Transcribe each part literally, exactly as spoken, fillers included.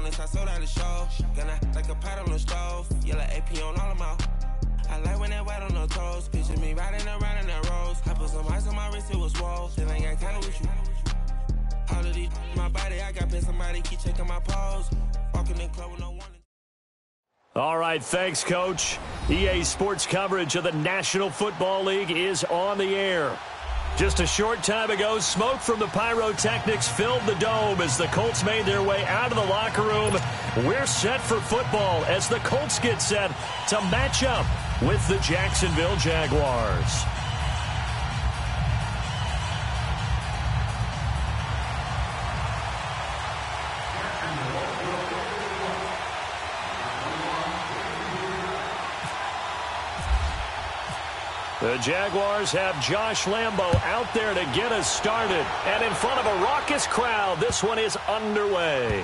honest, I sold out the show. Gonna like a pot on the stove. Yellow A P on all of my. I like when that white on the toes. Picture me riding around in that rose. I put some ice on my wrist, it was swole. Then I got kinda with you. All of these, my body, I got pissed. Somebody keep checking my pose. Walking in club with no one. All right, thanks, Coach. E A Sports coverage of the National Football League is on the air. Just a short time ago, smoke from the pyrotechnics filled the dome as the Colts made their way out of the locker room. We're set for football as the Colts get set to match up with the Jacksonville Jaguars. The Jaguars have Josh Lambo out there to get us started. And in front of a raucous crowd, this one is underway.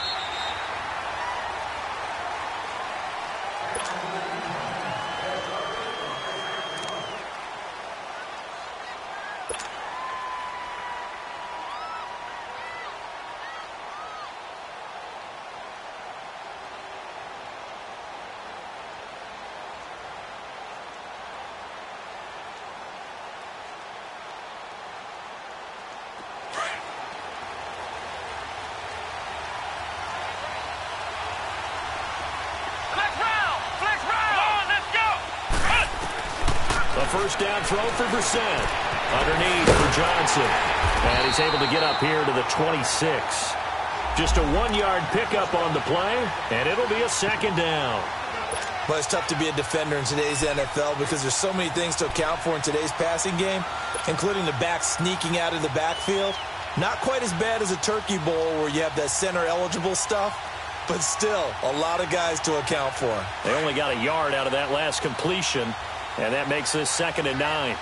First down throw for Brissett. Underneath for Johnson. And he's able to get up here to the twenty-six. Just a one-yard pickup on the play, and it'll be a second down. Well, it's tough to be a defender in today's N F L because there's so many things to account for in today's passing game, including the back sneaking out of the backfield. Not quite as bad as a Turkey Bowl where you have that center-eligible stuff, but still a lot of guys to account for. They only got a yard out of that last completion. And that makes this second and nine.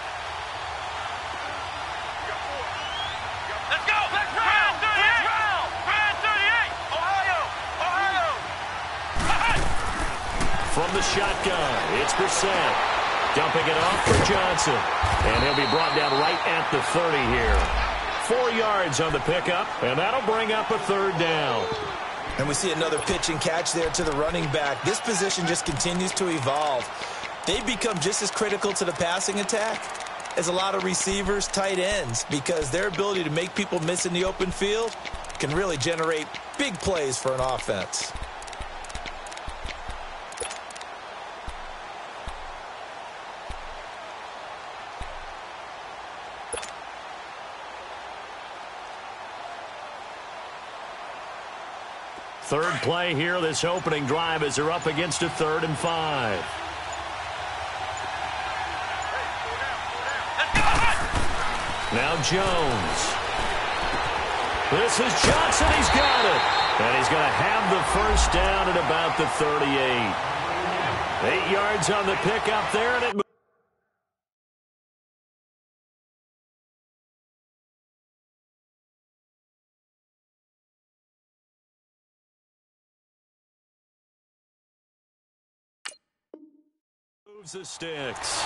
Let's go! Let's round thirty-eight! Round thirty-eight! Ohio! Ohio! From the shotgun, it's Brissett. Dumping it off for Johnson. And he'll be brought down right at the thirty here. Four yards on the pickup, and that'll bring up a third down. And we see another pitch and catch there to the running back. This position just continues to evolve. They become just as critical to the passing attack as a lot of receivers, tight ends, because their ability to make people miss in the open field can really generate big plays for an offense. Third play here, this opening drive as they're up against a third and five. Now Jones. This is Johnson. He's got it. And he's going to have the first down at about the thirty-eight. Eight yards on the pickup there, and it moves the sticks.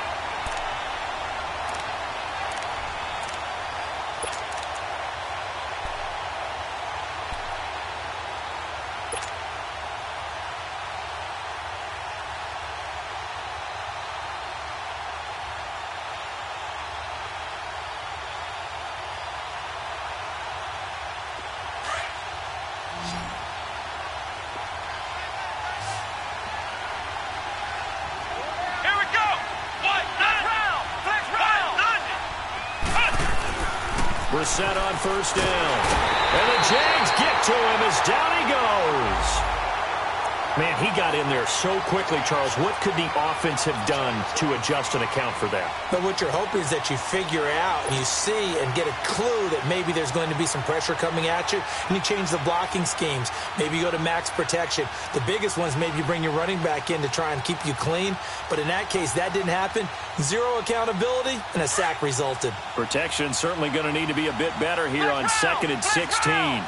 Brissett on first down. And the Jags get to him as down he goes. Man, he got in there so quickly, Charles. What could the offense have done to adjust and account for that? But what you're hoping is that you figure out and you see and get a clue that maybe there's going to be some pressure coming at you, and you change the blocking schemes. Maybe you go to max protection. The biggest ones, maybe you bring your running back in to try and keep you clean. But in that case, that didn't happen. Zero accountability, and a sack resulted. Protection certainly going to need to be a bit better here on second and sixteen.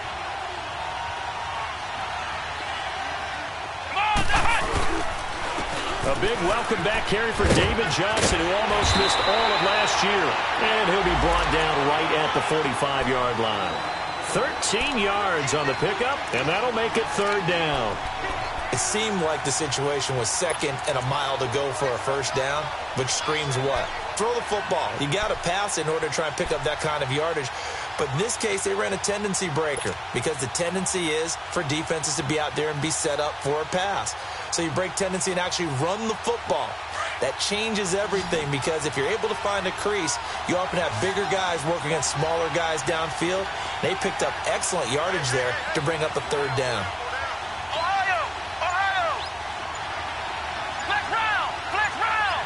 A big welcome back carry for David Johnson, who almost missed all of last year. And he'll be brought down right at the forty-five-yard line. thirteen yards on the pickup, and that'll make it third down. It seemed like the situation was second and a mile to go for a first down, which screams what? Throw the football. You got to pass in order to try and pick up that kind of yardage. But in this case, they ran a tendency breaker because the tendency is for defenses to be out there and be set up for a pass. So you break tendency and actually run the football. That changes everything because if you're able to find a crease, you often have bigger guys working against smaller guys downfield. They picked up excellent yardage there to bring up the third down. Ohio! Ohio! Flex round! Flex round!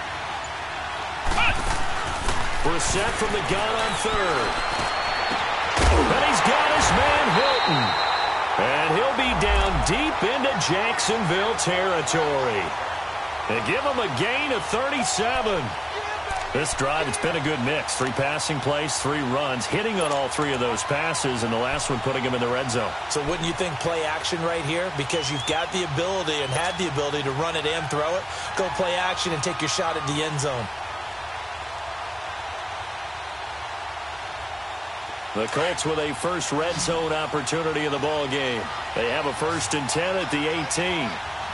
Brissett from the gun on third. And he's got his man Hilton. And he'll be down deep into Jacksonville territory. They give him a gain of thirty-seven. This drive, it's been a good mix. Three passing plays, three runs, hitting on all three of those passes, and the last one putting him in the red zone. So wouldn't you think play action right here? Because you've got the ability and had the ability to run it and throw it. Go play action and take your shot at the end zone. The Colts with a first red zone opportunity in the ball game. They have a first and ten at the eighteen.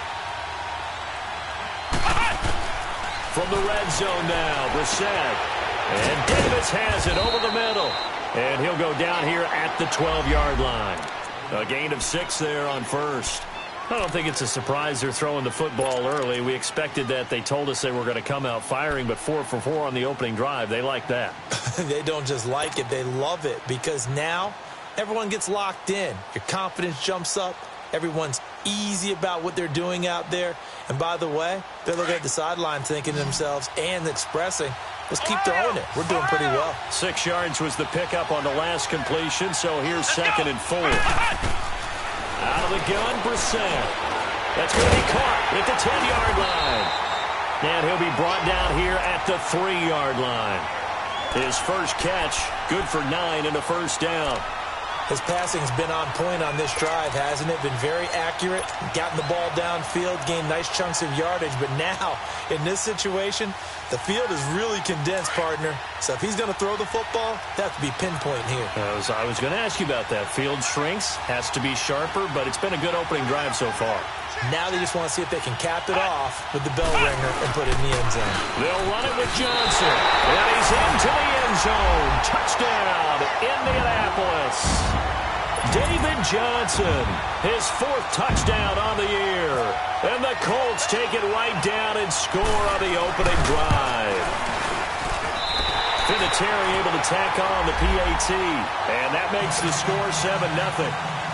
From the red zone now, Brissett. And Davis has it over the middle. And he'll go down here at the twelve-yard line. A gain of six there on first. I don't think it's a surprise they're throwing the football early. We expected that. They told us they were going to come out firing, but four for four on the opening drive. They like that. They don't just like it, they love it, because now everyone gets locked in. Your confidence jumps up. Everyone's easy about what they're doing out there. And by the way, they're looking at the sideline thinking to themselves and expressing, let's keep throwing it. We're doing pretty well. Six yards was the pickup on the last completion, so here's second and four. Out of the gun, Brissett. That's going to be caught at the ten-yard line. And he'll be brought down here at the three-yard line. His first catch, good for nine and a first down. His passing's been on point on this drive, hasn't it? Been very accurate, gotten the ball downfield, gained nice chunks of yardage. But now, in this situation, the field is really condensed, partner. So if he's going to throw the football, that has to be pinpoint here. I was, I was going to ask you about that. Field shrinks, has to be sharper, but it's been a good opening drive so far. Now they just want to see if they can cap it off with the bell ringer and put it in the end zone. They'll run it with Johnson. And he's into the end zone. Touchdown, Indianapolis. David Johnson, his fourth touchdown on the year. And the Colts take it right down and score on the opening drive. Vinatieri able to tack on the P A T. And that makes the score seven nothing.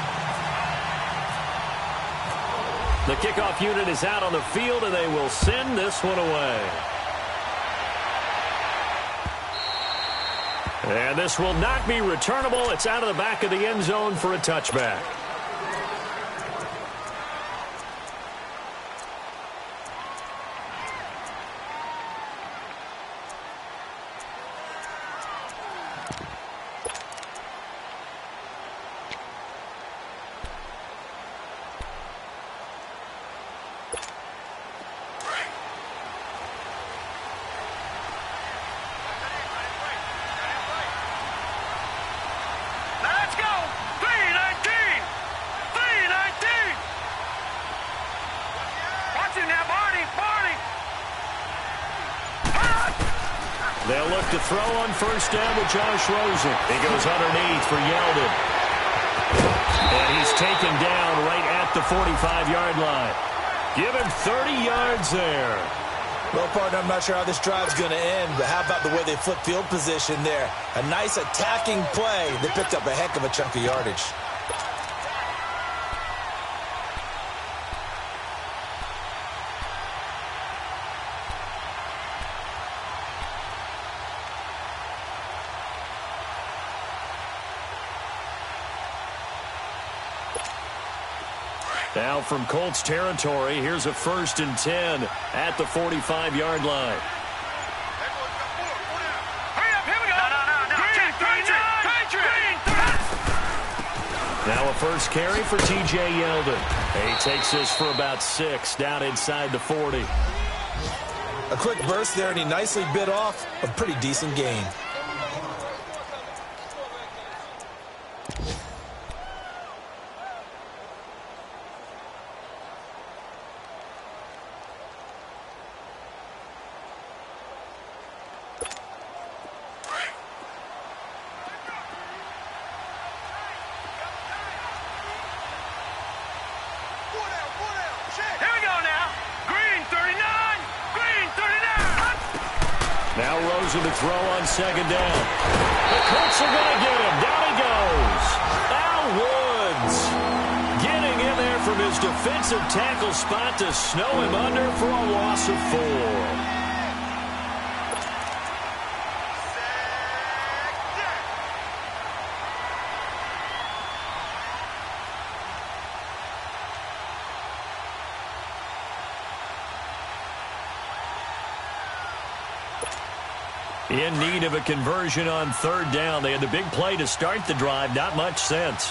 The kickoff unit is out on the field, and they will send this one away. And this will not be returnable. It's out of the back of the end zone for a touchback. They'll look to throw on first down with Josh Rosen. He goes underneath for Yeldon. And he's taken down right at the forty-five-yard line. Give him thirty yards there. Well, partner, I'm not sure how this drive's going to end, but how about the way they flip field position there? A nice attacking play. They picked up a heck of a chunk of yardage. Now from Colts territory, here's a first and ten at the forty-five-yard line. Hurry up, here we go. No, no, no, no. Green, green, green, now a first carry for T J Yeldon. He takes this for about six down inside the forty. A quick burst there, and he nicely bit off a pretty decent gain. Now Rosen to throw on second down. The Colts are going to get him. Down he goes. Al Woods getting in there from his defensive tackle spot to snow him under for a loss of four. In need of a conversion on third down. They had the big play to start the drive. Not much sense.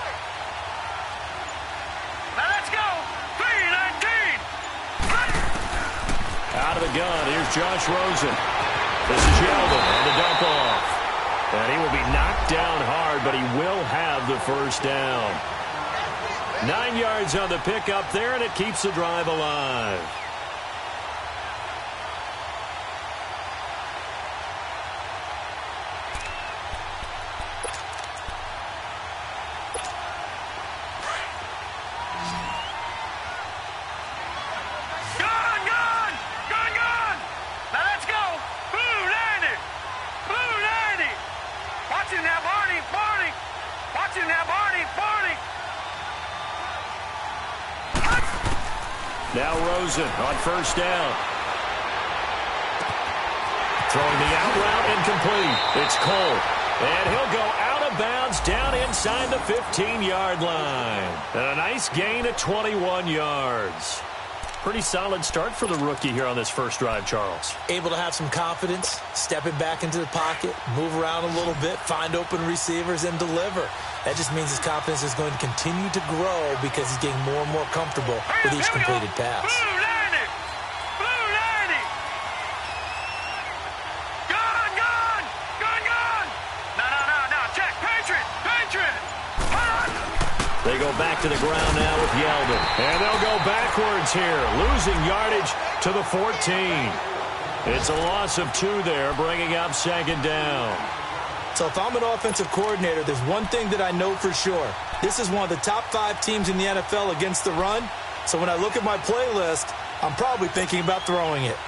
Now let's go. three nineteen. Out of the gun. Here's Josh Rosen. This is Yeldon on the dump off. And he will be knocked down hard, but he will have the first down. Nine yards on the pickup there, and it keeps the drive alive. Now Rosen on first down. Throwing the out route incomplete. It's Cole. And he'll go out of bounds down inside the fifteen-yard line. And a nice gain of twenty-one yards. Pretty solid start for the rookie here on this first drive, Charles. Able to have some confidence, stepping back into the pocket, move around a little bit, find open receivers, and deliver. That just means his confidence is going to continue to grow because he's getting more and more comfortable with each completed pass. Blue ninety. Blue ninety. Gun, gun. Gun, gun. No, no, no, no. Check. Patriot. Patriot. They go back to the ground now with Yeldon. And they'll go backwards here, losing yardage to the fourteen. It's a loss of two there, bringing up second down. So if I'm an offensive coordinator, there's one thing that I know for sure. This is one of the top five teams in the N F L against the run. So when I look at my playlist, I'm probably thinking about throwing it.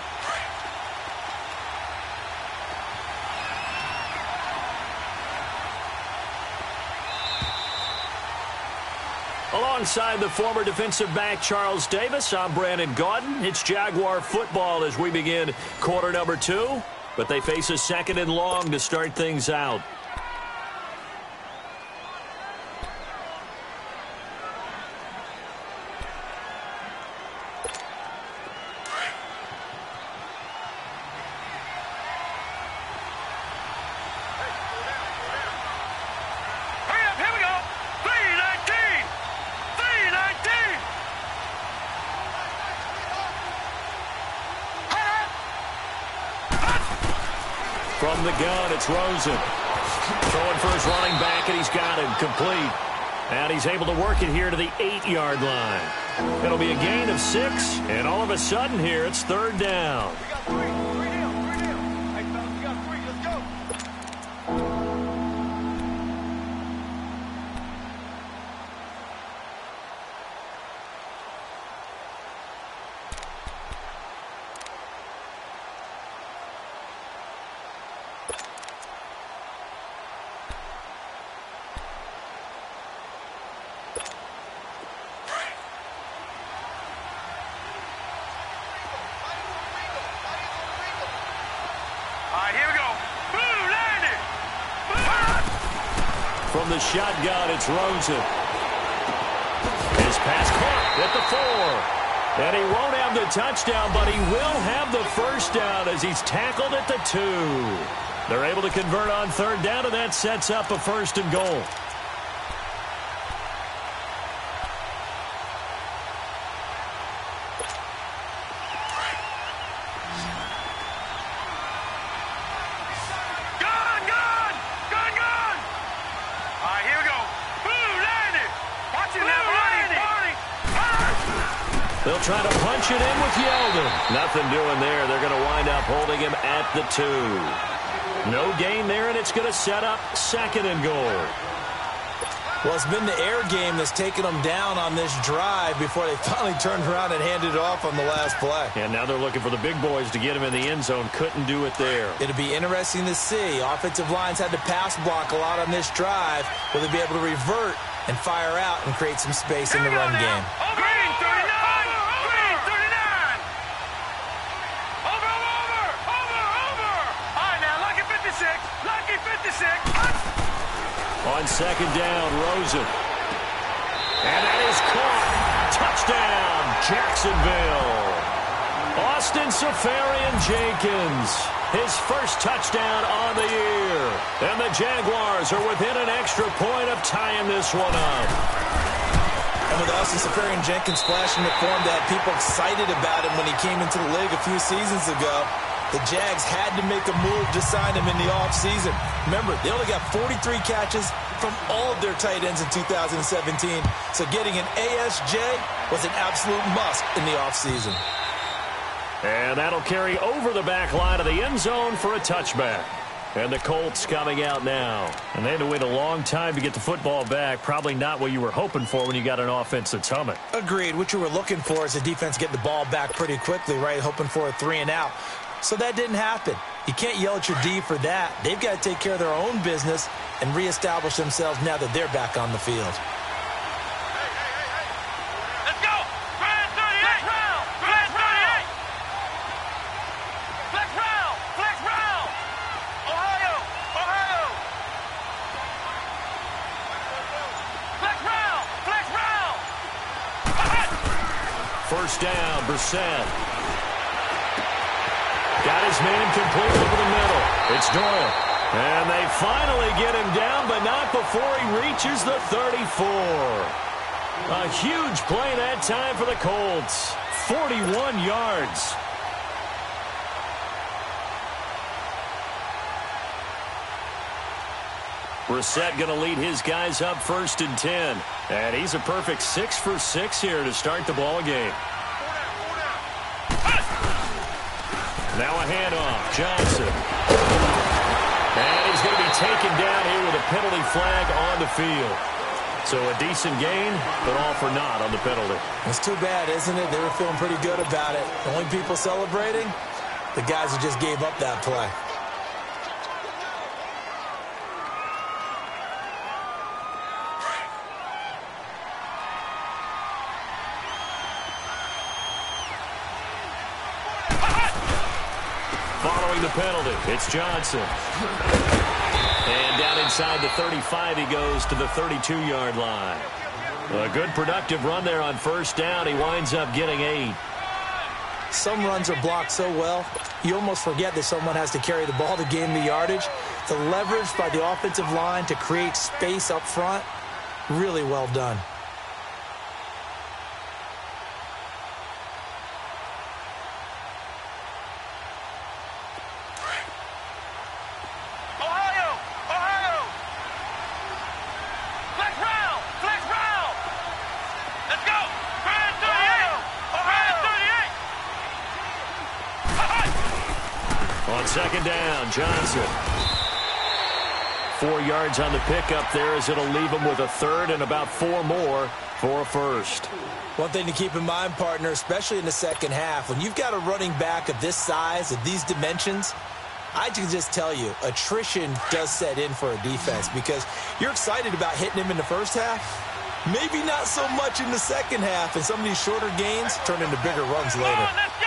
Alongside the former defensive back Charles Davis, I'm Brandon Gaudin. It's Jaguar football as we begin quarter number two. But they face a second and long to start things out. From the gun, it's Rosen. Throwing for his running back, and he's got him complete. And he's able to work it here to the eight-yard line. It'll be a gain of six, and all of a sudden here, it's third down. We got three. Three down. Three down. Hey, fellas, we got three. Let's go. From the shotgun, it's Rosen. His pass caught at the four. And he won't have the touchdown, but he will have the first down as he's tackled at the two. They're able to convert on third down, and that sets up a first and goal. They'll try to punch it in with Yeldon. Nothing doing there. They're going to wind up holding him at the two. No gain there, and it's going to set up second and goal. Well, it's been the air game that's taken them down on this drive before they finally turned around and handed it off on the last play. And now they're looking for the big boys to get him in the end zone. Couldn't do it there. It'll be interesting to see. Offensive lines had to pass block a lot on this drive. Will they be able to revert and fire out and create some space in the run game? Green thirty-nine! Green thirty-nine! Over, over, over, over! All right, now, Lucky fifty-six. Lucky fifty-six. On second down, Rosen. And that is caught. Touchdown, Jacksonville. Austin Seferian-Jenkins, his first touchdown on the year. And the Jaguars are within an extra point of tying this one up. And with Austin Seferian-Jenkins flashing the form that people excited about him when he came into the league a few seasons ago, the Jags had to make a move to sign him in the offseason. Remember, they only got forty-three catches from all of their tight ends in two thousand seventeen, so getting an A S J was an absolute must in the offseason. And that'll carry over the back line of the end zone for a touchback. And the Colts coming out now. And they had to wait a long time to get the football back. Probably not what you were hoping for when you got an offense that's humming. Agreed. What you were looking for is the defense getting the ball back pretty quickly, right? Hoping for a three and out. So that didn't happen. You can't yell at your D for that. They've got to take care of their own business and reestablish themselves now that they're back on the field. Let's go! Flex thirty-eight! Flex thirty-eight! Flex round! Flex round! Ohio! Ohio! Flex round! Flex round! First down, Brissett. Got his man complete over the middle. It's Doyle. And they finally get him down, but not before he reaches the thirty-four. A huge play that time for the Colts. forty-one yards. Brissett going to lead his guys up first and ten. And he's a perfect six for six here to start the ball game. Now a handoff. Johnson. And he's going to be taken down here with a penalty flag on the field. So a decent gain, but all for naught on the penalty. It's too bad, isn't it? They were feeling pretty good about it. The only people celebrating, the guys who just gave up that play. Following the penalty, it's Johnson. And down inside the thirty-five, he goes to the thirty-two-yard line. A good productive run there on first down. He winds up getting eight. Some runs are blocked so well, you almost forget that someone has to carry the ball to gain the yardage. The leverage by the offensive line to create space up front, really well done. Second down, Johnson. Four yards on the pickup there as it'll leave him with a third and about four more for a first. One thing to keep in mind, partner, especially in the second half, when you've got a running back of this size, of these dimensions, I can just tell you, attrition does set in for a defense because you're excited about hitting him in the first half. Maybe not so much in the second half, and some of these shorter gains turn into bigger runs later.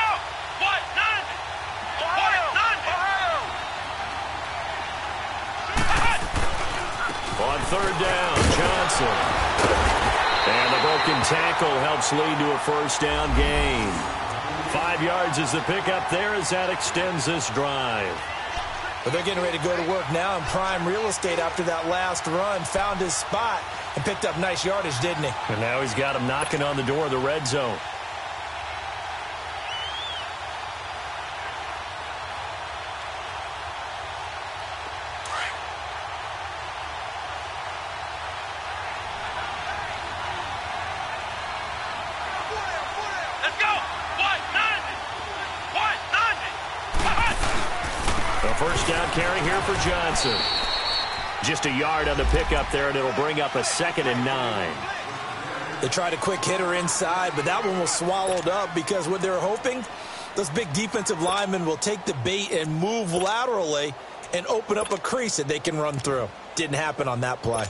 On third down, Johnson. And the broken tackle helps lead to a first down gain. Five yards is the pickup there as that extends this drive. But they're getting ready to go to work now in prime real estate after that last run. Found his spot and picked up nice yardage, didn't he? And now he's got him knocking on the door of the red zone. Let's go! First down carry here for Johnson. Just a yard on the pickup there, and it'll bring up a second and nine. They tried a quick hitter inside, but that one was swallowed up because what they're hoping, those big defensive linemen will take the bait and move laterally and open up a crease that they can run through. Didn't happen on that play.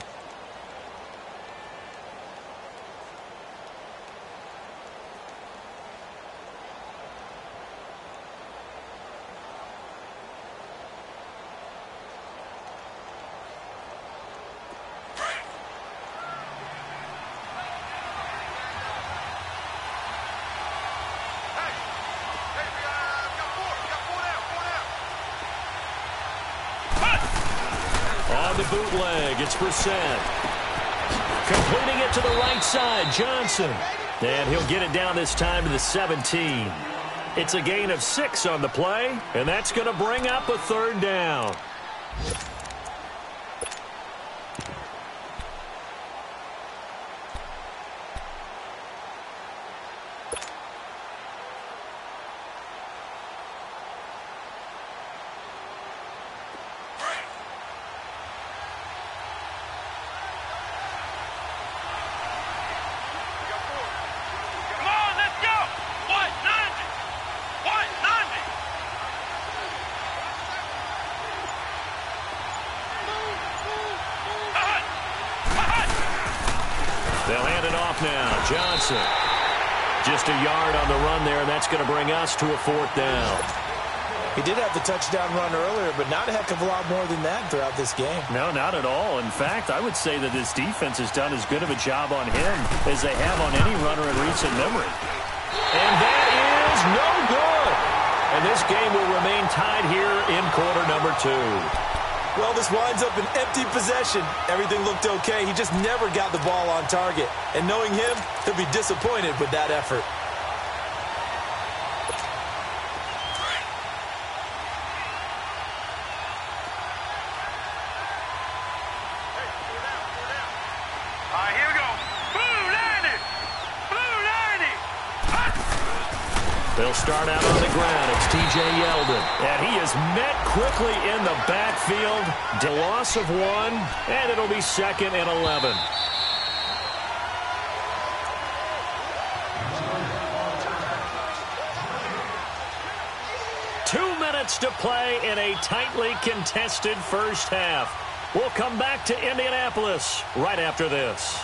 On the bootleg, it's Brissett. Completing it to the right side, Johnson. And he'll get it down this time to the seventeen. It's a gain of six on the play, and that's going to bring up a third down. They'll hand it off now. Johnson. Just a yard on the run there, and that's going to bring us to a fourth down. He did have the touchdown run earlier, but not a heck of a lot more than that throughout this game. No, not at all. In fact, I would say that this defense has done as good of a job on him as they have on any runner in recent memory. And that is no good. And this game will remain tied here in quarter number two. Well, this winds up an empty possession. Everything looked okay. He just never got the ball on target. And knowing him, he'll be disappointed with that effort. All right, here we go. Blue ninety! Blue ninety! They'll start out on the ground. It's T J Yeldon. And he is met quickly in the backfield. A loss of one, and it'll be second and eleven. Two minutes to play in a tightly contested first half. We'll come back to Indianapolis right after this.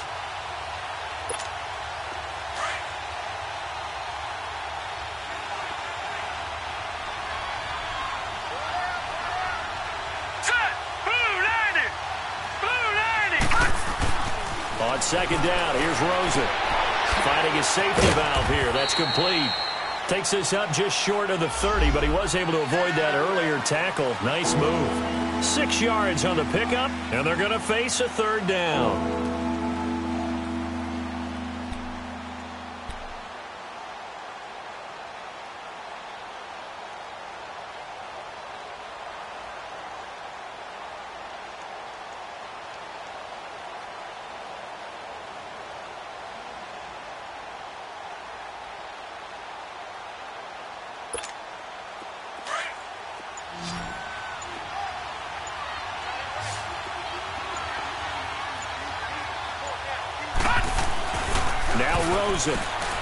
On second down, here's Rosen. Finding his safety valve here. That's complete. Takes this up just short of the thirty, but he was able to avoid that earlier tackle. Nice move. Six yards on the pickup, and they're going to face a third down. Now Rosen.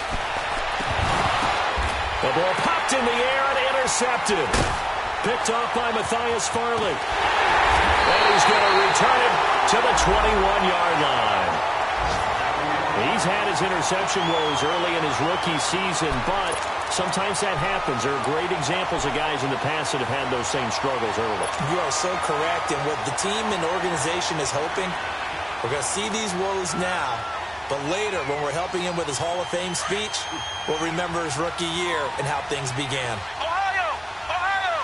The ball popped in the air and intercepted. Picked off by Matthias Farley. And he's going to return it to the twenty-one-yard line. He's had his interception woes early in his rookie season, but sometimes that happens. There are great examples of guys in the past that have had those same struggles early. You are so correct, and what the team and organization is hoping, we're going to see these woes now. But later, when we're helping him with his Hall of Fame speech, we'll remember his rookie year and how things began. Ohio! Ohio!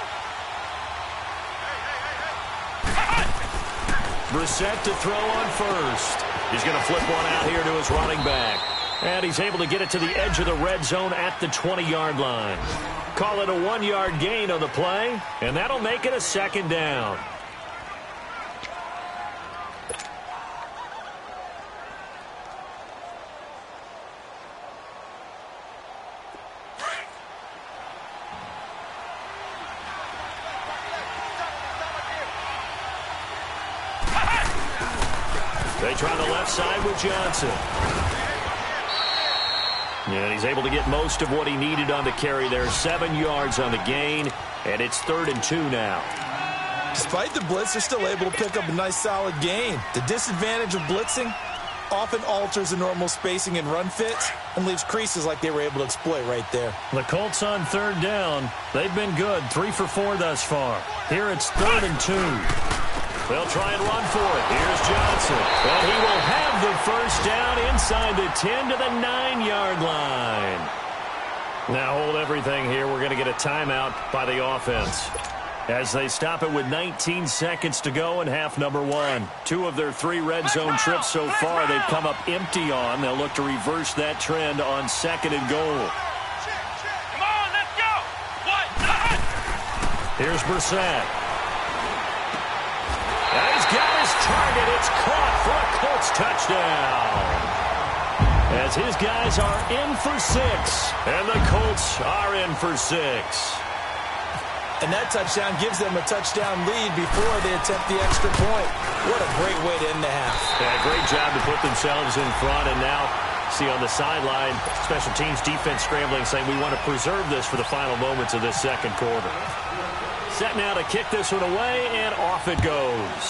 Brissett to throw on first. He's going to flip one out here to his running back. And he's able to get it to the edge of the red zone at the twenty-yard line. Call it a one-yard gain on the play, and that'll make it a second down. They try the left side with Johnson. And he's able to get most of what he needed on the carry there. Seven yards on the gain, and it's third and two now. Despite the blitz, they're still able to pick up a nice, solid gain. The disadvantage of blitzing often alters the normal spacing and run fits and leaves creases like they were able to exploit right there. The Colts on third down. They've been good, three for four thus far. Here it's third and two. They'll try and run for it. Here's Johnson. And he will have the first down inside the ten to the nine-yard line. Now hold everything here. We're going to get a timeout by the offense as they stop it with nineteen seconds to go in half number one. Two of their three red zone trips so far they've come up empty on. They'll look to reverse that trend on second and goal. Come on, let's go. What? Here's Brissett. And he's got his target. It's caught for a Colts touchdown. As his guys are in for six. And the Colts are in for six. And that touchdown gives them a touchdown lead before they attempt the extra point. What a great way to end the half. Yeah, great job to put themselves in front. And now, see on the sideline, special teams defense scrambling, saying we want to preserve this for the final moments of this second quarter. Set now to kick this one away, and off it goes.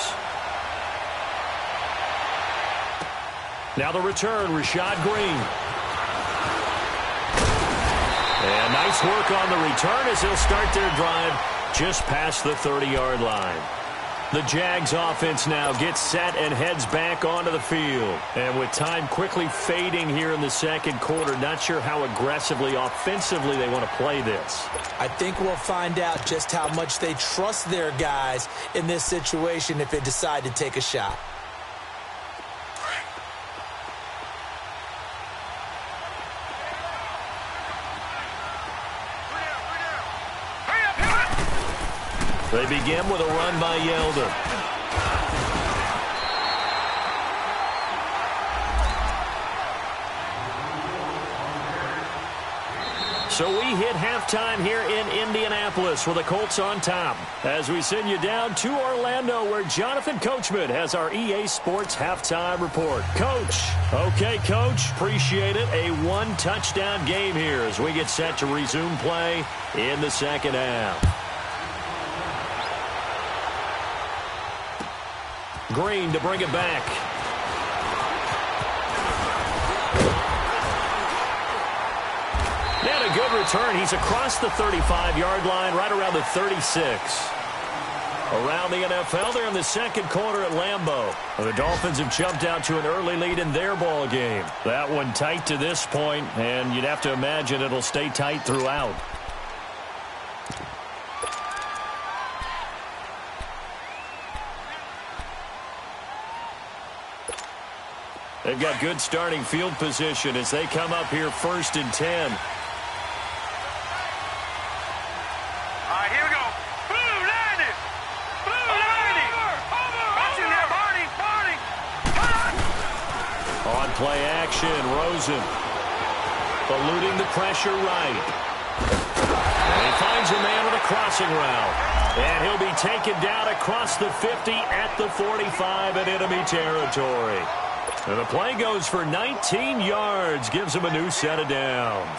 Now the return, Rashad Green. And nice work on the return as they'll start their drive just past the thirty-yard line. The Jags offense now gets set and heads back onto the field. And with time quickly fading here in the second quarter, not sure how aggressively, offensively they want to play this. I think we'll find out just how much they trust their guys in this situation if they decide to take a shot. They begin with a run by Yeldon. So we hit halftime here in Indianapolis with the Colts on top. As we send you down to Orlando where Jonathan Coachman has our E A Sports Halftime Report. Coach. Okay, Coach. Appreciate it. A one-touchdown game here as we get set to resume play in the second half. Green to bring it back. And a good return. He's across the thirty-five-yard line, right around the thirty-six. Around the N F L, they're in the second quarter at Lambeau. The Dolphins have jumped out to an early lead in their ball game. That one tight to this point, and you'd have to imagine it'll stay tight throughout. They've got good starting field position as they come up here first and ten. All right, here we go. Blue landed. Blue landed. Watch him there, Barney. Barney. On play action, Rosen. Eluding the pressure right. And he finds a man with a crossing route. And he'll be taken down across the fifty at the forty-five in enemy territory. And the play goes for nineteen yards, gives him a new set of downs.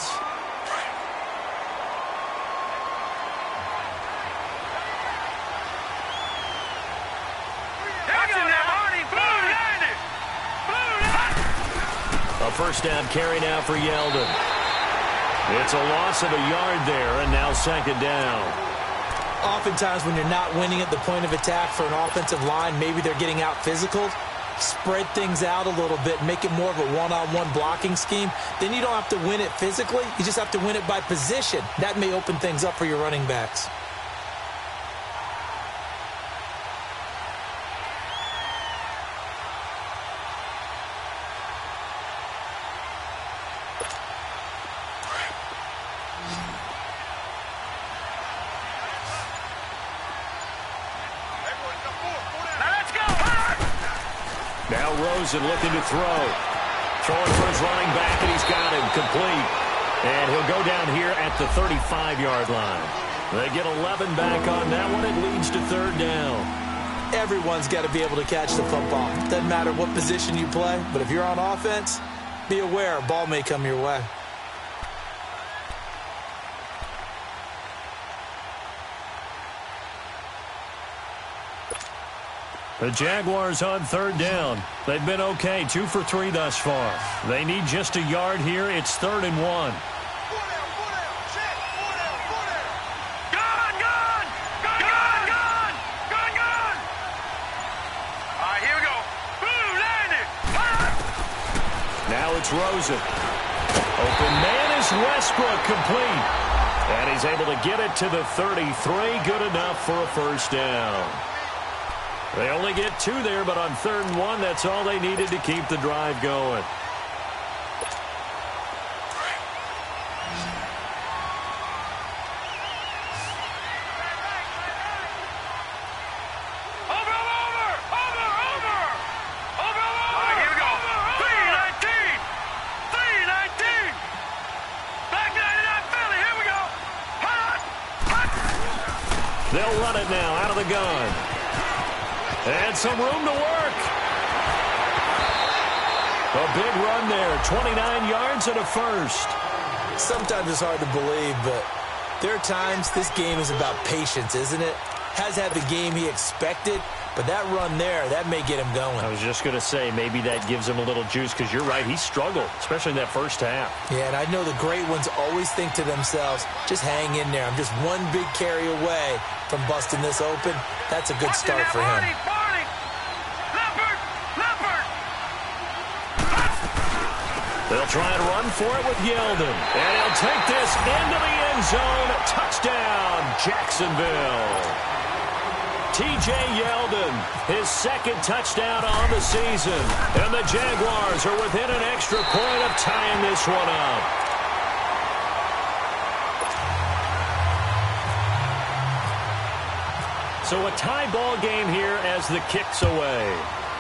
A first down carry now for Yeldon. It's a loss of a yard there, and now second down. Oftentimes when you're not winning at the point of attack for an offensive line, maybe they're getting out physical. Spread things out a little bit, make it more of a one-on-one blocking scheme. Then you don't have to win it physically. You just have to win it by position. That may open things up for your running backs. Now Rosen looking to throw. Throwing for his running back, and he's got him complete. And he'll go down here at the thirty-five-yard line. They get eleven back on that one. It leads to third down. Everyone's got to be able to catch the football. Doesn't matter what position you play, but if you're on offense, be aware a ball may come your way. The Jaguars on third down. They've been okay, two for three thus far. They need just a yard here. It's third and one. Gun, gun! Gun, gun, gun! Gun, gun! All right, here we go. Boom, landed! Now it's Rosen. Open man is Westbrook, complete. And he's able to get it to the thirty-three. Good enough for a first down. They only get two there, but on third and one, that's all they needed to keep the drive going. Over, over, over, over! Over, over! All right, here we go. three nineteen! three nineteen! Back ninety-nine Philly, here we go! Hot! Hot! They'll run it now out of the gun. And some room to work. A big run there, twenty-nine yards and a first. Sometimes it's hard to believe, but there are times this game is about patience, isn't it? Has had the game he expected, but that run there, that may get him going. I was just going to say, maybe that gives him a little juice, because you're right, he struggled, especially in that first half. Yeah, and I know the great ones always think to themselves, just hang in there. I'm just one big carry away from busting this open. That's a good start for him. Barney! Leopard! Leopard! They'll try and run for it with Yeldon. And he'll take this into the end zone. Touchdown, Jacksonville. T J Yeldon, his second touchdown on the season. And the Jaguars are within an extra point of tying this one up. So a tie ball game here as the kick's away.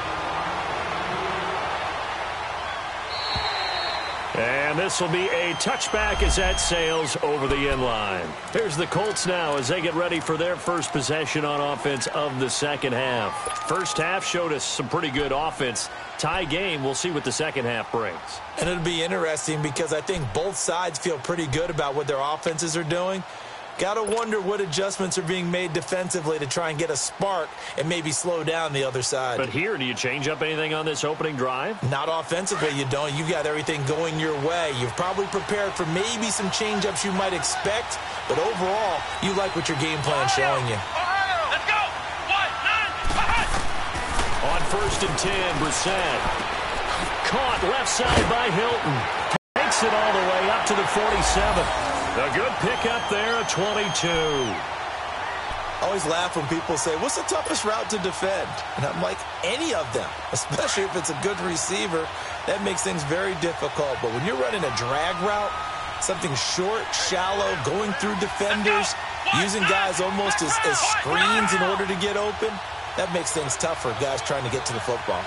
And this will be a touchback as that sails over the end line. Here's the Colts now as they get ready for their first possession on offense of the second half. First half showed us some pretty good offense. Tie game, we'll see what the second half brings. And it'll be interesting because I think both sides feel pretty good about what their offenses are doing. Got to wonder what adjustments are being made defensively to try and get a spark and maybe slow down the other side. But here, do you change up anything on this opening drive? Not offensively, you don't. You've got everything going your way. You've probably prepared for maybe some change-ups you might expect, but overall, you like what your game plan's showing you. Ohio! Let's go! One, nine, hot! On first and ten, Brissett. Caught left side by Hilton. Takes it all the way up to the forty-seven. A good pickup there, a twenty-two. Always laugh when people say, what's the toughest route to defend? And I'm like, any of them, especially if it's a good receiver. That makes things very difficult. But when you're running a drag route, something short, shallow, going through defenders, using guys almost as, as screens in order to get open, that makes things tough for guys trying to get to the football.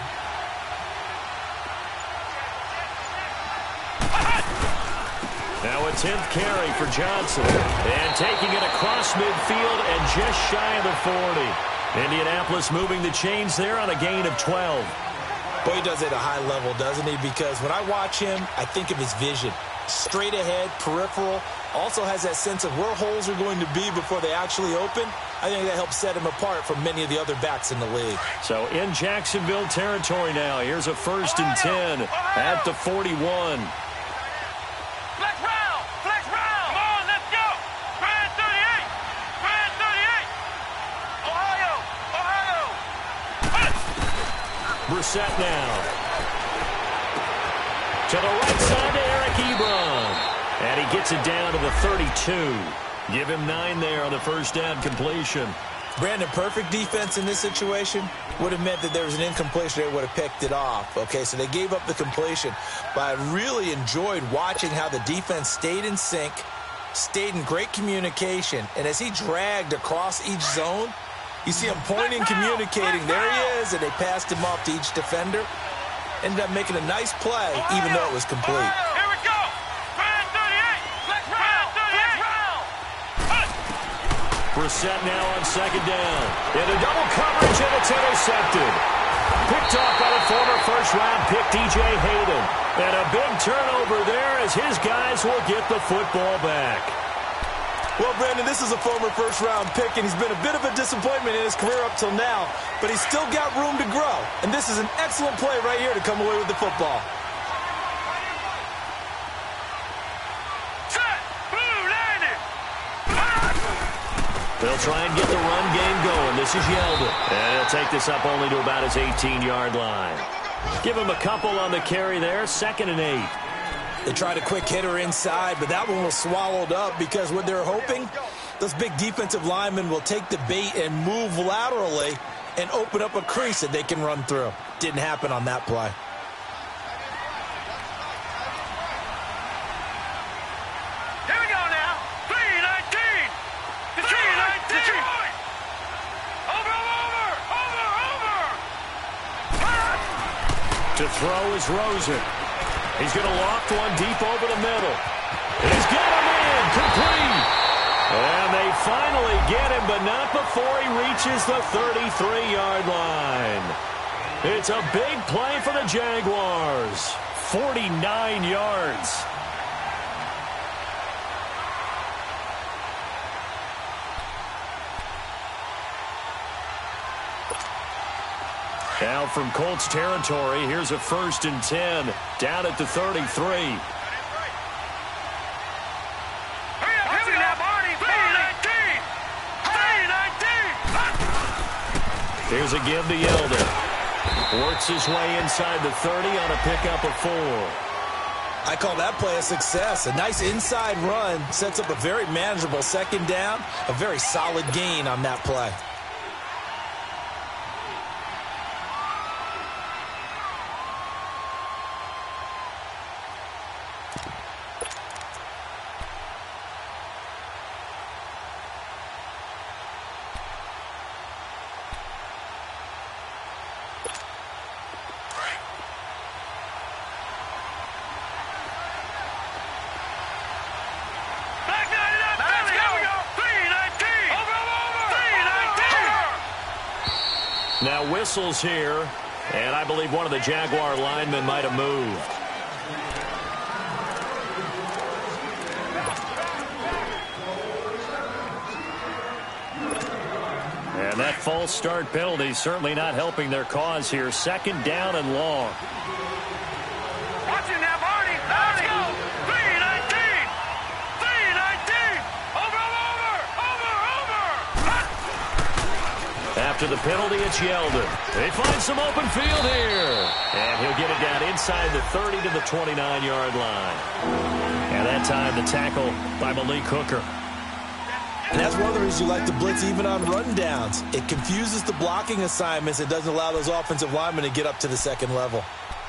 Now a tenth carry for Johnson. And taking it across midfield and just shy of the forty. Indianapolis moving the chains there on a gain of twelve. Boy, he does it at a high level, doesn't he? Because when I watch him, I think of his vision. Straight ahead, peripheral. Also has that sense of where holes are going to be before they actually open. I think that helps set him apart from many of the other backs in the league. So in Jacksonville territory now. Here's a first and ten at the forty-one. Flex round! Flex round! Come on, let's go! Grand thirty-eight! Grand thirty-eight! Ohio! Ohio! Brissett now. To the right side to Eric Ebron. And he gets it down to the thirty-two. Give him nine there on the first down completion. Brandon, perfect defense in this situation would have meant that there was an incompletion. They would have picked it off. Okay, so they gave up the completion. But I really enjoyed watching how the defense stayed in sync, stayed in great communication. And as he dragged across each zone, you see him pointing, communicating. There he is, and they passed him off to each defender. Ended up making a nice play, even though it was complete. Here we go! Grand thirty-eight! Flex round! Flex round! We're set now on second down. Into double coverage, and it's intercepted. Picked off by the former first-round pick, D J Hayden. And a big turnover there as his guys will get the football back. Well, Brandon, this is a former first-round pick, and he's been a bit of a disappointment in his career up till now. But he's still got room to grow. And this is an excellent play right here to come away with the football. Set. Blue landing. They'll try and get the run game going. This is Yeldon. And he'll take this up only to about his eighteen-yard line. Give him a couple on the carry there. Second and eight. They tried a quick hitter inside, but that one was swallowed up because what they're hoping, those big defensive linemen will take the bait and move laterally and open up a crease that they can run through. Didn't happen on that play. Here we go now. three nineteen. three nineteen. Over, over, over, over. To throw is Rosen. He's going to loft one deep over the middle. He's got him in. Complete. And they finally get him, but not before he reaches the thirty-three-yard line. It's a big play for the Jaguars. forty-nine yards. Now from Colts territory, here's a first and ten, down at the thirty-three. Hurry up, here we go, Barney. three nineteen. three nineteen. Here's a give to Yeldon. Works his way inside the thirty on a pickup of four. I call that play a success. A nice inside run sets up a very manageable second down. A very solid gain on that play. Now whistles here, and I believe one of the Jaguar linemen might have moved. And that false start penalty certainly not helping their cause here. Second down and long. Watch it now, Barney. Let's go. three nineteen. three nineteen. Over, over, over, over. After the penalty, it's Yeldon. They find some open field here. And he'll get it down inside the thirty to the twenty-nine-yard line. And that time the tackle by Malik Hooker. And that's one of the reasons you like to blitz even on rundowns. It confuses the blocking assignments. It doesn't allow those offensive linemen to get up to the second level.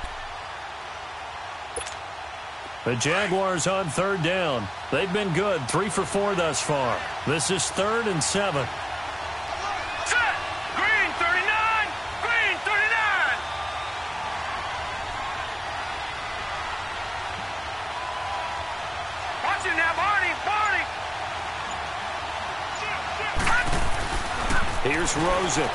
The Jaguars on third down. They've been good, three for four thus far. This is third and seven. Set. Green thirty-nine. Green thirty-nine. Watch it now, Barney. Barney. Here's Rosen.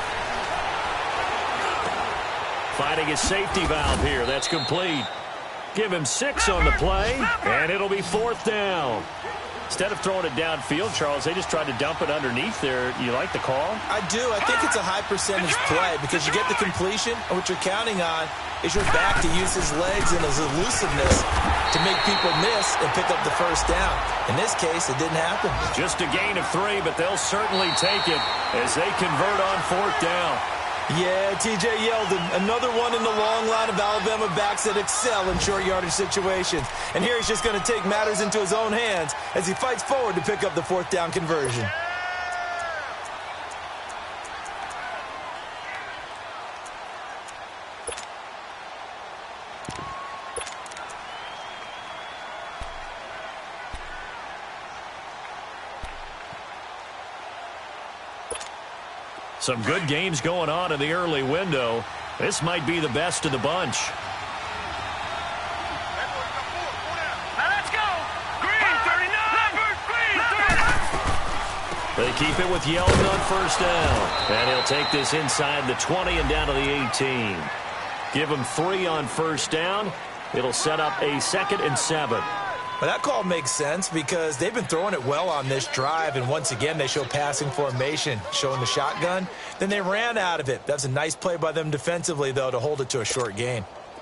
Finding his safety valve here. That's complete. Give him six on the play, and it'll be fourth down. Instead of throwing it downfield, Charles, they just tried to dump it underneath there. You like the call? I do. I think it's a high percentage play because you get the completion, and what you're counting on is your back to use his legs and his elusiveness to make people miss and pick up the first down. In this case, it didn't happen. Just a gain of three, but they'll certainly take it as they convert on fourth down. Yeah, T J Yeldon, another one in the long line of Alabama backs that excel in short yardage situations. And here he's just going to take matters into his own hands as he fights forward to pick up the fourth down conversion. Some good games going on in the early window. This might be the best of the bunch. Now let's go. Green thirty-nine. Green thirty-nine. They keep it with Yeldon on first down. And he'll take this inside the twenty and down to the eighteen. Give him three on first down. It'll set up a second and seven. Well, that call makes sense because they've been throwing it well on this drive, and once again they show passing formation, showing the shotgun. Then they ran out of it. That's a nice play by them defensively, though, to hold it to a short gain.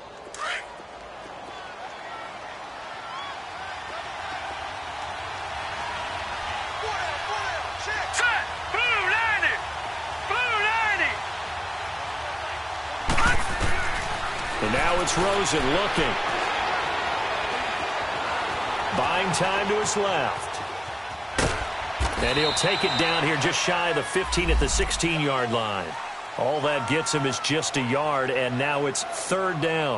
And now it's Rosen looking. Buying time to his left. And he'll take it down here just shy of the fifteen at the sixteen-yard line. All that gets him is just a yard, and now it's third down.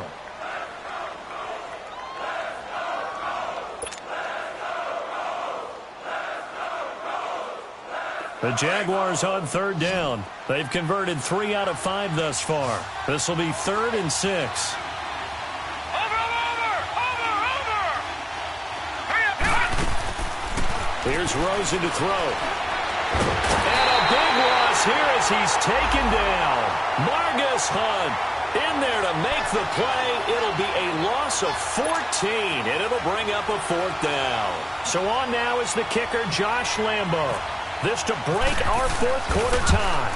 The Jaguars on third down. They've converted three out of five thus far. This will be third and six. Over, over, over, over. Hurry up, hurry up. Here's Rosen to throw. And a big loss here as he's taken down. Margus Hunt in there to make the play. It'll be a loss of fourteen, and it'll bring up a fourth down. So on now is the kicker, Josh Lambo. This to break our fourth quarter tie.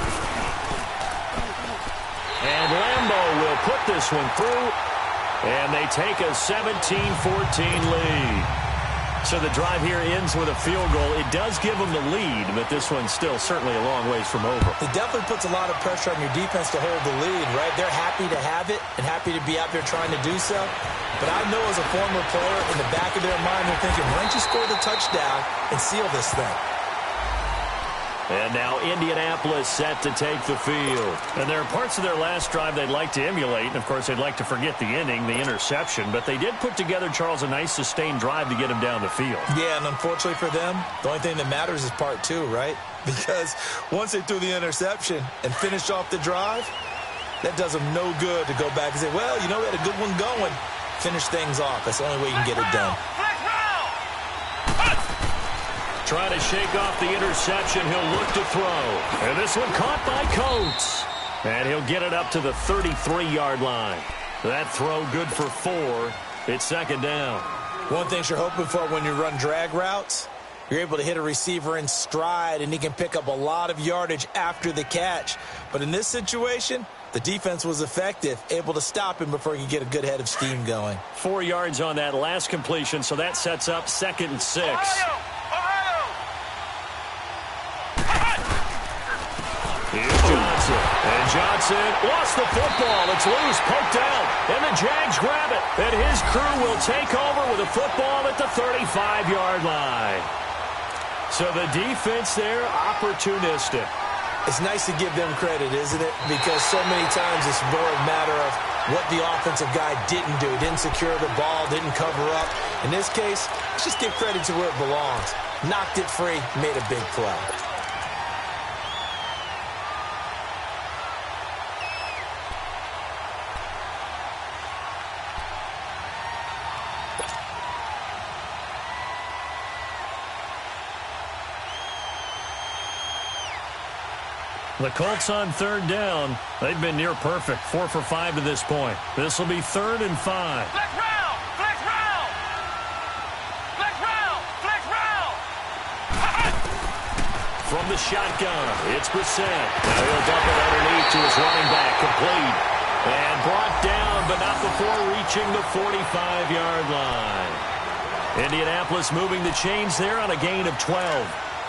And Lambo will put this one through, and they take a seventeen fourteen lead. So the drive here ends with a field goal. It does give them the lead, but this one's still certainly a long ways from over. It definitely puts a lot of pressure on your defense to hold the lead, right? They're happy to have it and happy to be out there trying to do so. But I know as a former player, in the back of their mind, they're thinking, why don't you score the touchdown and seal this thing? And now Indianapolis set to take the field. And there are parts of their last drive they'd like to emulate. And, of course, they'd like to forget the ending, the interception. But they did put together, Charles, a nice sustained drive to get him down the field. Yeah, and unfortunately for them, the only thing that matters is part two, right? Because once they threw the interception and finished off the drive, that does them no good to go back and say, well, you know, we had a good one going. Finish things off. That's the only way you can get it done. Trying to shake off the interception. He'll look to throw. And this one caught by Coates. And he'll get it up to the thirty-three-yard line. That throw good for four. It's second down. One thing you're hoping for when you run drag routes, you're able to hit a receiver in stride, and he can pick up a lot of yardage after the catch. But in this situation, the defense was effective, able to stop him before he could get a good head of steam going. Four yards on that last completion, so that sets up second and six. Ohio! Ohio! Here's Johnson. And Johnson lost the football. It's loose, poked out. And the Jags grab it. And his crew will take over with a football at the thirty-five-yard line. So the defense there, opportunistic. It's nice to give them credit, isn't it? Because so many times it's more a matter of what the offensive guy didn't do. Didn't secure the ball, didn't cover up. In this case, let's just give credit to where it belongs. Knocked it free, made a big play. The Colts on third down. They've been near perfect. Four for five to this point. This will be third and five. Flex round! Flex round! Flex round! Flex round! From the shotgun, it's Brissett. Now he'll dump it underneath to his running back. Complete. And brought down, but not before reaching the forty-five-yard line. Indianapolis moving the chains there on a gain of twelve.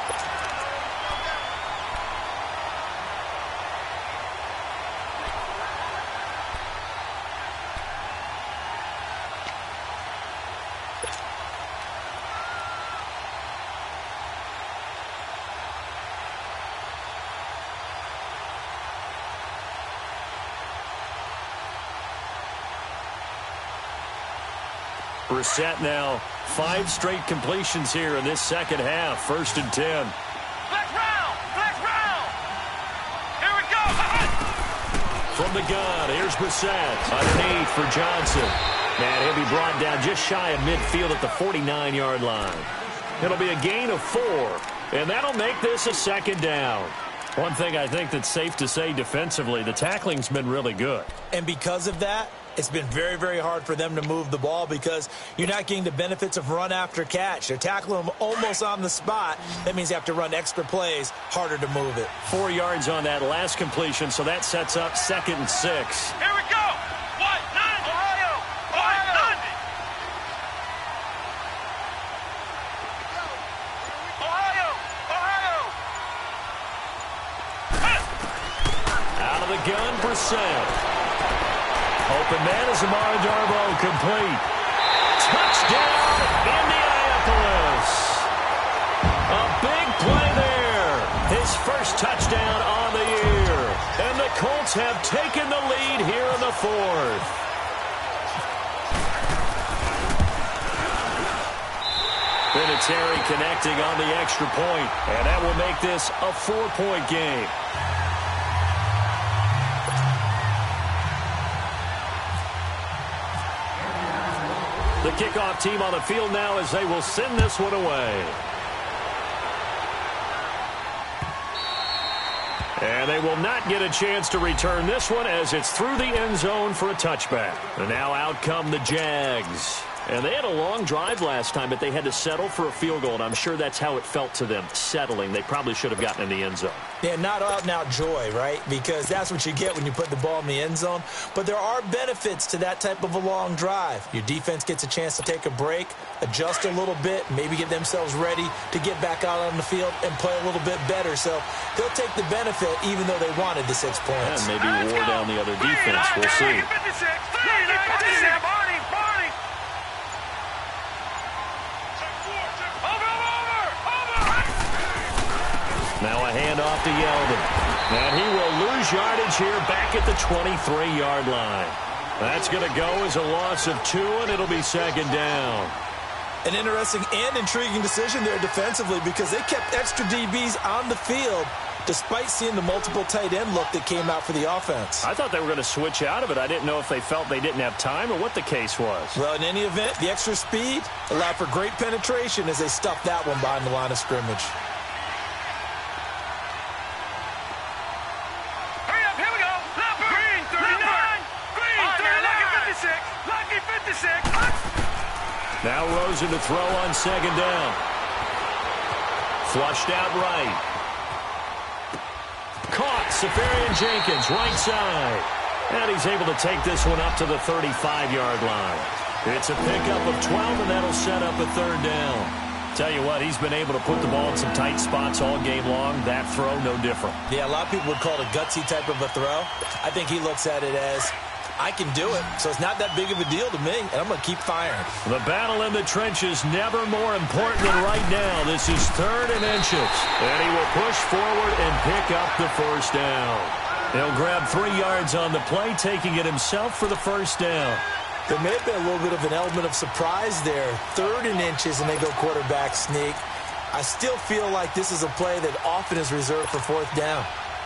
Brissett now, five straight completions here in this second half. First and ten. Flex round! Flex round! Here we go! From the gun, here's Brissett. Underneath for Johnson. And he'll be brought down just shy of midfield at the forty-nine-yard line. It'll be a gain of four. And that'll make this a second down. One thing I think that's safe to say defensively, the tackling's been really good. And because of that, it's been very, very hard for them to move the ball because you're not getting the benefits of run after catch. They're tackling them almost on the spot. That means you have to run extra plays, harder to move it. Four yards on that last completion, so that sets up second and six. Here we go. White, nine. Ohio. White, nine. Ohio. Ohio. Out of the gun, Brissett. Open man is Amara Darboh, complete. Touchdown, Indianapolis. A big play there. His first touchdown on the year. And the Colts have taken the lead here in the fourth. Vinatieri connecting on the extra point, and that will make this a four-point game. The kickoff team on the field now as they will send this one away. And they will not get a chance to return this one as it's through the end zone for a touchback. And now out come the Jags. And they had a long drive last time, but they had to settle for a field goal, and I'm sure that's how it felt to them, settling. They probably should have gotten in the end zone. Yeah, not out-and-out joy, right? Because that's what you get when you put the ball in the end zone. But there are benefits to that type of a long drive. Your defense gets a chance to take a break, adjust a little bit, maybe get themselves ready to get back out on the field and play a little bit better. So they'll take the benefit even though they wanted the six points. And maybe wore down the other defense. We'll see. Now a handoff to Yeldon. And he will lose yardage here back at the twenty-three yard line. That's going to go as a loss of two, and it'll be second down. An interesting and intriguing decision there defensively because they kept extra D Bs on the field despite seeing the multiple tight end look that came out for the offense. I thought they were going to switch out of it. I didn't know if they felt they didn't have time or what the case was. Well, in any event, the extra speed allowed for great penetration as they stuffed that one behind the line of scrimmage. Now Rosen to throw on second down. Flushed out right. Caught Safarian Jenkins, right side. And he's able to take this one up to the thirty-five yard line. It's a pickup of twelve, and that'll set up a third down. Tell you what, he's been able to put the ball in some tight spots all game long. That throw, no different. Yeah, a lot of people would call it a gutsy type of a throw. I think he looks at it as, I can do it, so it's not that big of a deal to me, and I'm going to keep firing. The battle in the trenches never more important than right now. This is third and inches, and he will push forward and pick up the first down. He'll grab three yards on the play, taking it himself for the first down. There may have been a little bit of an element of surprise there. Third and inches, and they go quarterback sneak. I still feel like this is a play that often is reserved for fourth down.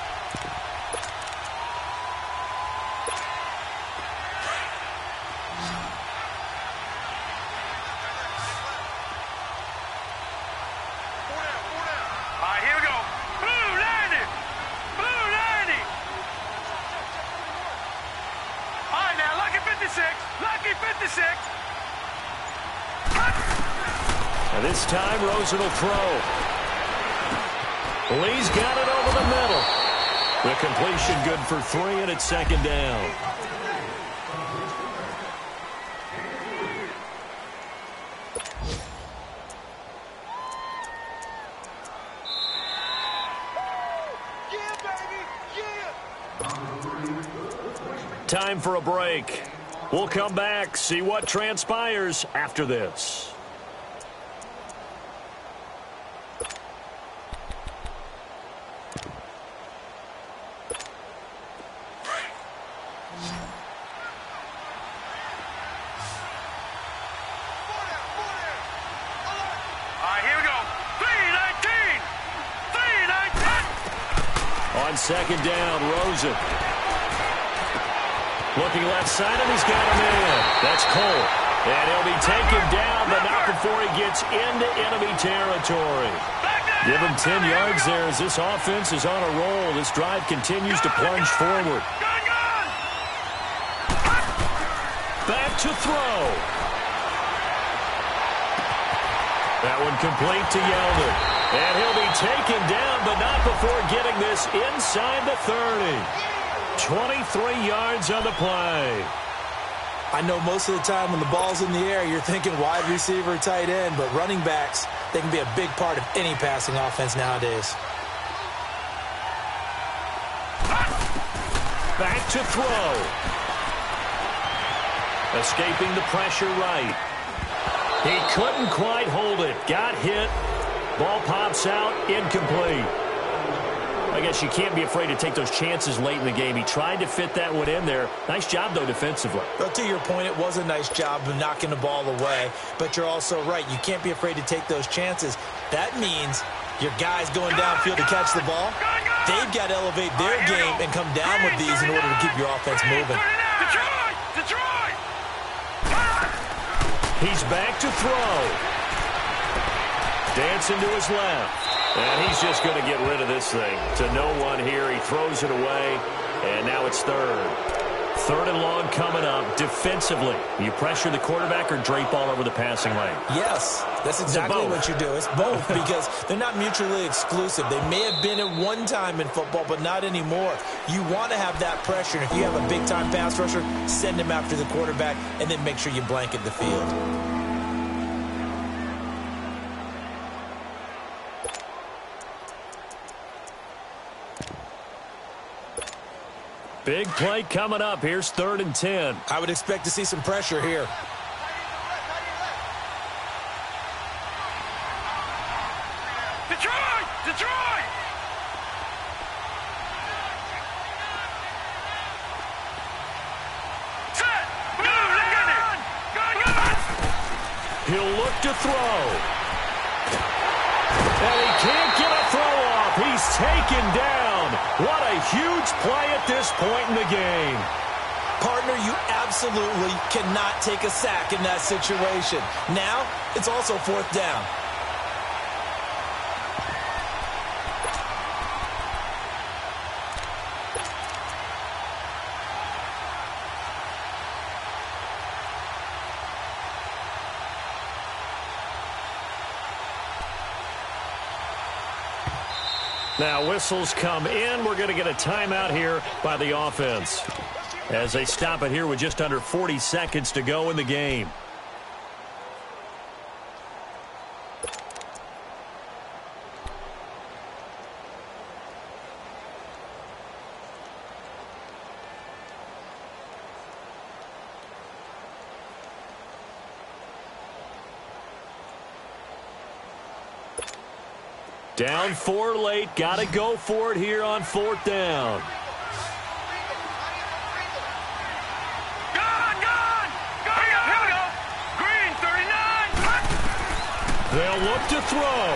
And this time, Rosen will throw. Lee's got it over the middle. The completion good for three, and it's second down. Time for a break. We'll come back, see what transpires after this. On second down, Rosen. Looking left side, and he's got him in. That's Cole. And he'll be taken down, but not before he gets into enemy territory. Give him ten yards there as this offense is on a roll. This drive continues to plunge forward. Back to throw. That one complete to Yeldon. And he'll be taken down, but not before getting this inside the thirty. twenty-three yards on the play. I know most of the time when the ball's in the air, you're thinking wide receiver, tight end, but running backs, they can be a big part of any passing offense nowadays. Back to throw. Escaping the pressure right. He couldn't quite hold it. Got hit. Ball pops out. Incomplete. I guess you can't be afraid to take those chances late in the game. He tried to fit that one in there. Nice job, though, defensively. But to your point, it was a nice job of knocking the ball away. But you're also right. You can't be afraid to take those chances. That means your guys going downfield to catch the ball, they've got to elevate their game and come down with these in order to keep your offense moving. Detroit! Detroit! He's back to throw. Dancing to his left. And he's just going to get rid of this thing. To no one here. He throws it away. And now it's third. Third and long coming up. Defensively, you pressure the quarterback or drape all over the passing lane? Yes, that's exactly what you do. It's both because they're not mutually exclusive. They may have been at one time in football, but not anymore. You want to have that pressure. If you have a big-time pass rusher, send him after the quarterback, and then make sure you blanket the field. Big play coming up. Here's third and ten. I would expect to see some pressure here. Detroit! Detroit! Set! Move! Look at it! Gun, gun! He'll look to throw. And he can't get a throw off. He's taken down. What a huge play at this point in the game. Partner, you absolutely cannot take a sack in that situation. Now, it's also fourth down. Now whistles come in. We're going to get a timeout here by the offense as they stop it here with just under forty seconds to go in the game. Down four late. Got to go for it here on fourth down. Gun, gun! Gun, gun! Here we go! Green, thirty-nine! They'll look to throw.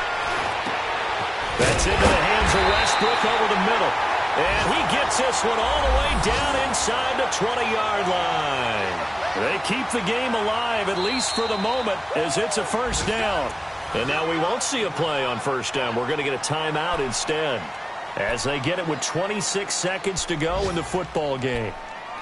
That's into the hands of Westbrook over the middle. And he gets this one all the way down inside the twenty-yard line. They keep the game alive, at least for the moment, as it's a first down. And now we won't see a play on first down. We're going to get a timeout instead as they get it with twenty-six seconds to go in the football game.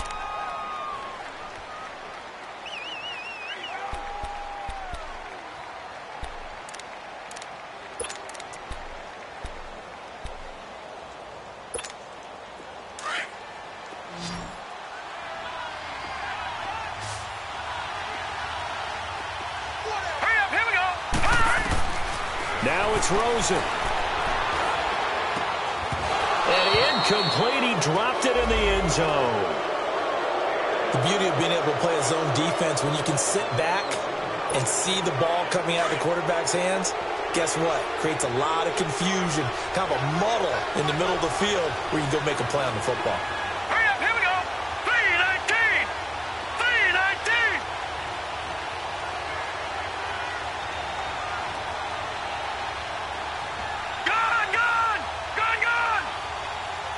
Now it's Rosen. And incomplete. He dropped it in the end zone. The beauty of being able to play a zone defense when you can sit back and see the ball coming out of the quarterback's hands, guess what? Creates a lot of confusion, kind of a muddle in the middle of the field where you can go make a play on the football. Hurry up, here we go! three nineteen! three nineteen! Gun, gun! Gun, gun!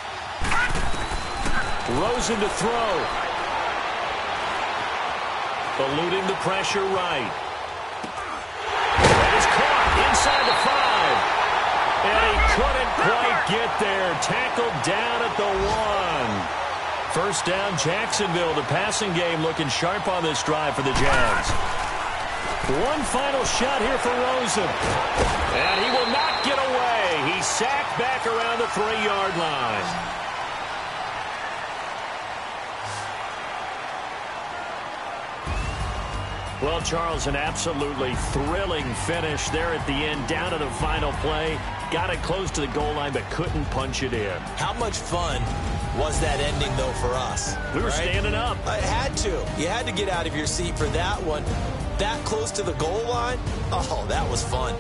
Rosen to throw. eluding the pressure right. And it's caught inside the five. And he couldn't quite get there. Tackled down at the one. First down, Jacksonville. The passing game looking sharp on this drive for the Jags. One final shot here for Rosen. And he will not get away. He's sacked back around the three-yard line. Well, Charles, an absolutely thrilling finish there at the end, down to the final play. Got it close to the goal line, but couldn't punch it in. How much fun was that ending, though, for us? We were right? standing up. I had to. You had to get out of your seat for that one. That close to the goal line? Oh, that was fun.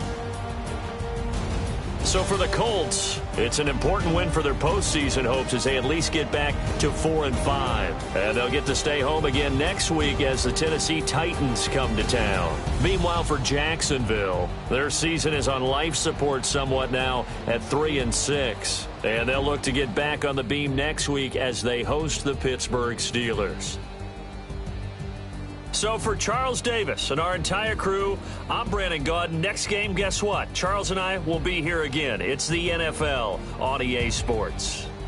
So for the Colts, it's an important win for their postseason hopes as they at least get back to four and five. And they'll get to stay home again next week as the Tennessee Titans come to town. Meanwhile, for Jacksonville, their season is on life support somewhat now at three and six. And they'll look to get back on the beam next week as they host the Pittsburgh Steelers. So for Charles Davis and our entire crew, I'm Brandon Gaudin. Next game, guess what? Charles and I will be here again. It's the N F L on E A Sports.